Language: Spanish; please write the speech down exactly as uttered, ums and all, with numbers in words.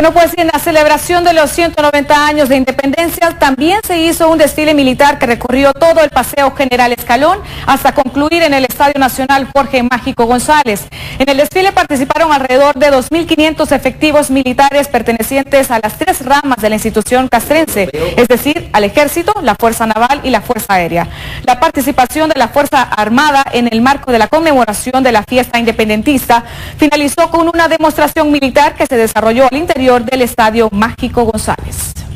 Bueno, pues en la celebración de los ciento noventa años de independencia también se hizo un desfile militar que recorrió todo el Paseo General Escalón hasta concluir en el Estadio Nacional Jorge Mágico González. En el desfile participaron alrededor de dos mil quinientos efectivos militares pertenecientes a las tres ramas de la institución castrense, es decir, al Ejército, la Fuerza Naval y la Fuerza Aérea. La participación de la Fuerza Armada en el marco de la conmemoración de la fiesta independentista finalizó con una demostración militar que se desarrolló al interior del Estadio Mágico González.